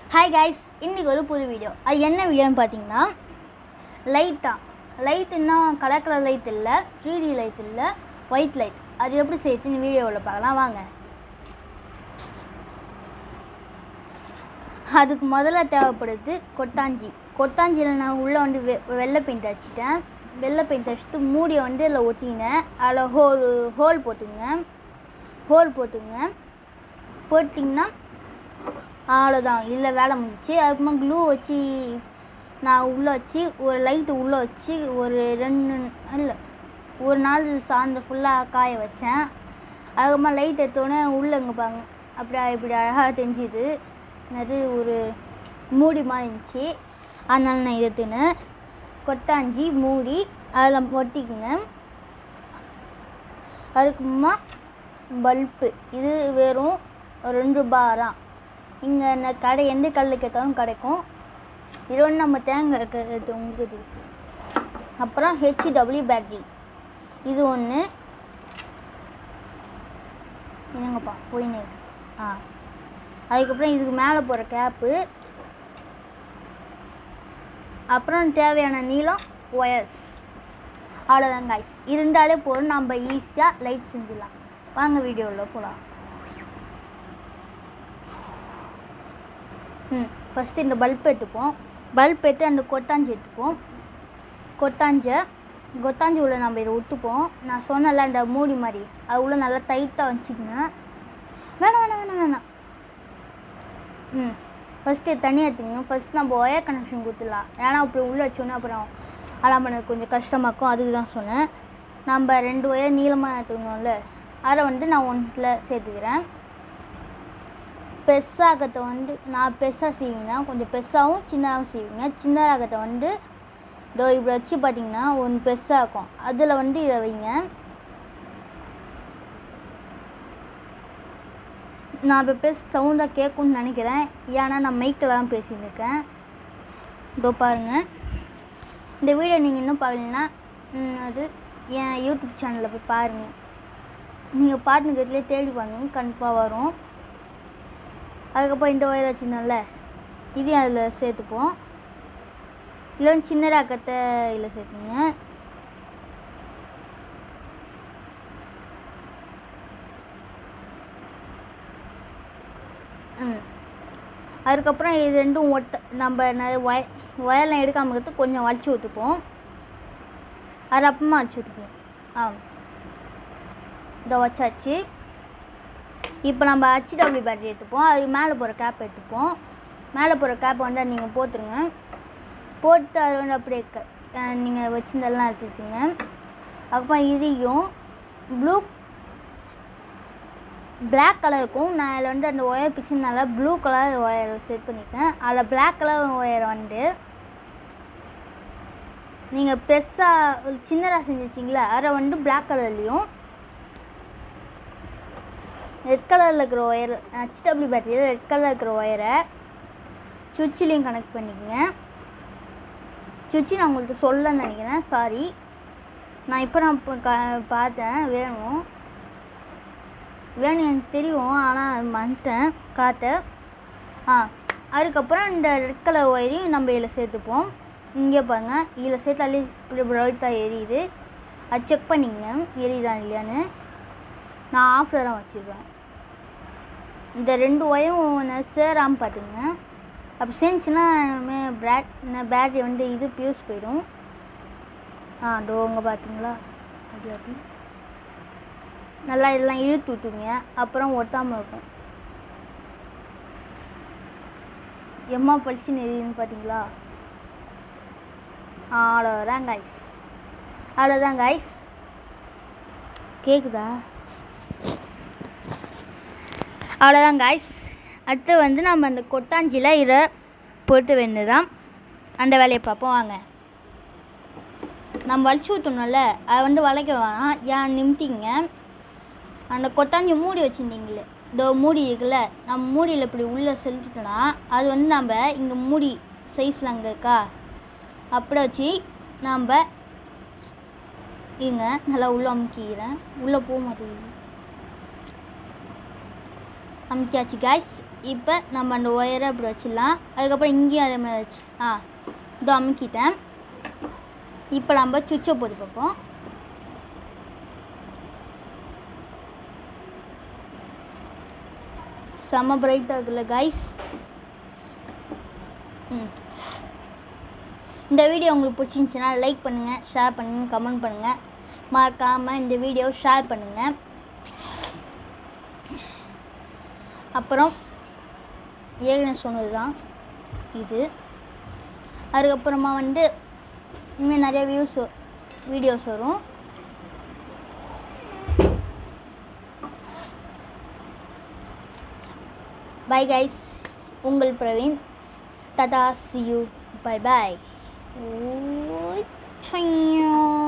Hi guys, இன்றைக்கி ஒரு புது வீடியோ. அது என்ன வீடியோன்னு பார்த்தீங்கன்னா, லைட் தான். லைட் இன்னும் கலர் கலர் லைட் இல்லை, 3D லைட் இல்லை, ஒயிட் லைட். அது எப்படி செய்யுதுன்னு வீடியோவில் பார்க்கலாம் வாங்க. அதுக்கு முதல்ல தேவைப்படுது கொட்டாஞ்சி. கொட்டாஞ்சியில் நான் உள்ளே வந்து வெள்ளை பெயிண்ட் அடிச்சிட்டேன். வெள்ளை பெயிண்ட் அடிச்சுட்டு மூடியை வந்து அதில் ஒட்டினேன். அதில் ஹோல் போட்டுங்க. போட்டிங்கன்னா அவ்வளோதான், இல்லை வேலை முடிஞ்சிச்சு. அதுக்கப்புறமா க்ளூ வச்சு நான் உள்ளே வச்சு ஒரு லைட்டு உள்ளே வச்சு ஒரு நாள் சாயந்தரம் ஃபுல்லாக காய வச்சேன். அதுக்கப்புறமா லைட் எடுத்தோடனே உள்ளேங்க பாருங்க, இப்படி அழகாக தெரிஞ்சுது. நிறைய ஒரு மூடி மாதிரி இருந்துச்சு. அதனால நான் எடுத்துனேன். கொட்டாஞ்சி மூடி அதில் ஒட்டிக்குங்க. அதுக்கப்புறமா பல்பு, இது வெறும் 2 ரூபாய் தான். இங்கே கடை எந்த கல்லில் கேட்டாலும் கிடைக்கும். இது ஒன்று நம்ம தேங்காய் உங்களுக்கு. அப்புறம் HW பேட்டரி, இது ஒன்று. என்னங்கப்பா போயின்னு அதுக்கப்புறம் இதுக்கு மேலே போகிற கேப்பு. அப்புறம் தேவையான நீளம், ஒயர்ஸ். அவ்வளோதான் கைஸ். இருந்தாலே போதும், நம்ம ஈஸியாக லைட் செஞ்சிடலாம். வாங்க வீடியோவில் போகலாம். ஃபஸ்ட்டு இந்த பல்ப் எடுத்துப்போம். பல்ப் எடுத்து அந்த கொட்டாஞ்சி எடுத்துப்போம். கொட்டாஞ்சி உள்ள நம்ம இதை விட்டுப்போம். நான் சொன்னல அந்த மூடி மாதிரி, அது உள்ள நல்லா டைட்டாக வச்சுக்கோங்க. வேணாம். ஃபஸ்ட்டு தனியாக எடுத்துங்க. ஃபஸ்ட் நம்ம ஒயர் கனெக்ஷன் கொடுத்துடலாம். ஏன்னா அப்படி உள்ளே வச்சோன்னே அப்புறம் அதெல்லாம் பண்ண கொஞ்சம் கஷ்டமாக இருக்கும். அதுக்கு தான் சொன்னேன். நம்ம 2 ஒயர் நீளமாக எடுத்துக்கணும்ல, அதை வந்து நான் ஒன்றில் சேர்த்துக்கிறேன். பெருசாகத்தை வந்து நான் பெருசாக செய்வீங்கன்னா கொஞ்சம் பெருசாகவும் சின்னதாகவும் செய்வீங்க. சின்ன ராகத்தை வந்து இப்படி வச்சு பார்த்தீங்கன்னா ஒன்று பெருசாக இருக்கும். அதில் வந்து இதை வைங்க. நான் இப்போ பேச சவுண்டாக கேட்கும்னு நினைக்கிறேன். ஏன்னா நான் மைக்கில் தான் பேசியிருக்கேன். இதோ பாருங்கள். இந்த வீடியோ நீங்கள் இன்னும் பார்க்கலன்னா அது என் யூடியூப் சேனலில் போய் பாருங்கள். நீங்கள் பாட்டுங்கிறதுலே தேடி பாருங்க, கண்டிப்பாக வரும். அதுக்கப்புறம் இந்த ஒயர் வச்சுருந்தோம்ல, இதையும் அதில் சேர்த்துப்போம். இல்லைன்னு சின்ன ராக்கத்தை இதில் சேர்த்துங்க. அதுக்கப்புறம் இது ரெண்டும் நம்ம ஒயர்லாம் எடுக்காமல் இருக்கிறது கொஞ்சம் வலிச்சு ஊற்றுப்போம். அது அப்புறமா வச்சு ஊற்றுப்போம். இதை வச்சாச்சு. இப்போ நம்ம HW பேட்டரி எடுத்துப்போம். அதுக்கு மேலே போகிற கேப் எடுத்துப்போம். மேலே போகிற கேப்பை வந்து நீங்கள் போட்டுருங்க. போட்டு அது வந்து அப்படியே நீங்கள் வச்சுருந்தெல்லாம் எடுத்துக்கிங்க. அதுக்கப்புறம் இதையும் பிளாக் கலருக்கும் நான் அதில் வந்து அந்த ஒயர் பிடிச்சதுனால ப்ளூ கலர் ஒயர் செட் பண்ணியிருக்கேன். அதில் பிளாக் கலர் ஒயரை வந்து நீங்கள் பெருசாக சின்னதாக செஞ்சுச்சிங்களா, அதை வந்து பிளாக் கலர்லேயும் ரெட் கலரில் இருக்கிற ஒயர் HW பேட்டரியில் ரெட் கலரில் இருக்கிற ஒயரை சுவிட்சிலையும் கனெக்ட் பண்ணிக்கோங்க. சுவிட்சு நான் உங்கள்கிட்ட சொல்லன்னு நினைக்கிறேன், சாரி. நான் இப்போ பார்த்தேன். வேணும் எனக்கு தெரியும், ஆனால் மறந்துட்டேன் காட்ட. அதுக்கப்புறம் இந்த ரெட் கலர் ஒயரையும் நம்ம இதில் சேர்த்துப்போம். இங்கே பாருங்க, இதில் சேர்த்தாலே இப்படி ப்ரைட்டாக எரியுது. அது செக் பண்ணிக்கங்க எரியுதா இல்லையான்னு. நான் ஆஃபில் தான் வச்சுருக்கேன். இந்த 2 ஒயரும் சேராமல் பார்த்துங்க. அப்படி சேர்ந்துச்சுன்னா பேட்டரி வந்து இது பியூஸ் போயிடும். டோங்க பார்த்தீங்களா, அப்படி நல்லா இதெல்லாம் இழுத்து விட்டுங்க. அப்புறம் ஒட்டாமல் இருக்கும். எம்மா பளிச்சுன்னு எரியுதுன்னு பார்த்தீங்களா. அவ்வளோதான் கைஸ். கேட்குதா? அவ்வளோதான் கைஸ். அடுத்து வந்து நம்ம அந்த கொட்டாஞ்சியில் இதை பொறுத்த வேண்டியதுதான். அந்த வேலையை பார்ப்போம் வாங்க. நம்ம வலிச்சு ஊற்றணும்ல, அதை வந்து வளைக்க வேணாம். ஏன் நிமிட்டிங்க. அந்த கொட்டாஞ்சி மூடி வச்சுருந்தீங்களே, இதோ மூடி இருக்குல்ல, நம்ம மூடியில் இப்படி உள்ளே செலுத்திட்டோன்னா அது வந்து நம்ம இங்கே மூடி சைஸில் அங்கே இருக்கா, அப்படி வச்சு நம்ம இங்கே நல்லா உள்ளே அமுக்கிக்கிறேன். உள்ளே போக மாட்டேங்குது. அமுக்கியாச்சு கைஸ். இப்போ நம்ம அந்த ஒயரை அப்படி வச்சிடலாம். அதுக்கப்புறம் இங்கேயும் அதே மாதிரி வச்சு இதோ அமுக்கிட்டேன். இப்போ நம்ம சுவிட்சை போட்டு பார்ப்போம். செம்ம பிரைட்டாக இருக்குல்ல கைஸ். இந்த வீடியோ உங்களுக்கு பிடிச்சிருந்துச்சுன்னா லைக் பண்ணுங்கள், ஷேர் பண்ணுங்கள், கமெண்ட் பண்ணுங்கள். மறக்காமல் இந்த வீடியோ ஷேர் பண்ணுங்கள். அப்புறம் ஏற்கனவே சொன்னது தான் இது. அதுக்கப்புறமா இனிமேல் நிறைய வீடியோஸ் வரும். பை கைஸ், உங்கள் Praveen. Tata, see you, bye bye.